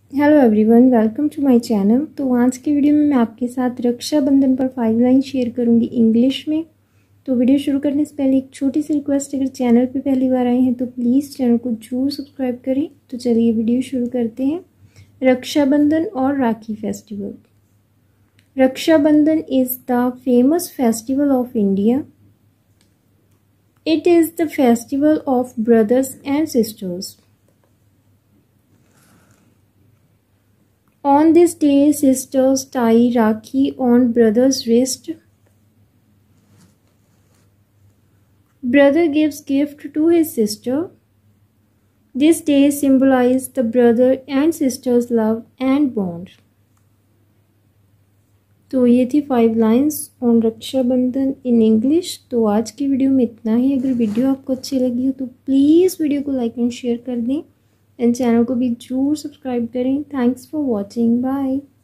Hello everyone, welcome to my channel. तो आज की वीडियो में मैं आपके साथ रक्षाबंधन पर 5 लाइन शेयर करूंगी इंग्लिश में। तो वीडियो शुरू करने से पहले एक छोटी सी रिक्वेस्ट, अगर चैनल पे पहली बार आए हैं तो प्लीज़ चैनल को जरूर सब्सक्राइब करें। तो चलिए वीडियो शुरू करते हैं। रक्षाबंधन और Rakhi festival. Rakshabandhan is the famous festival of India. It is the festival of brothers and sisters. On this day, sisters tie Rakhi on brother's wrist. Brother gives gift to his sister. This day symbolizes the brother and sister's love and bond. तो ये थी 5 lines on Rakshabandhan in English. तो आज की video में इतना ही। अगर video आपको अच्छी लगी हो तो प्लीज़ वीडियो को लाइक एंड शेयर कर दें एंड चैनल को भी जरूर सब्सक्राइब करें। Thanks for watching. बाय।